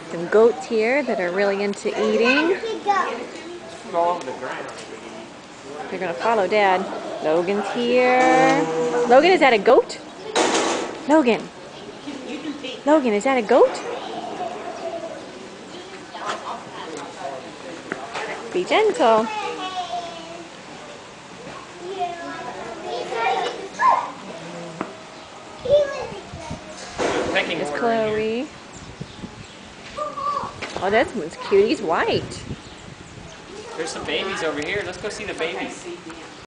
Some goats here that are really into eating. All over the ground. They're gonna follow Dad. Logan's here. Logan, is that a goat? Logan. Logan, is that a goat? Be gentle. There's Chloe. Oh, that one's cute. He's white. There's some babies over here. Let's go see the babies.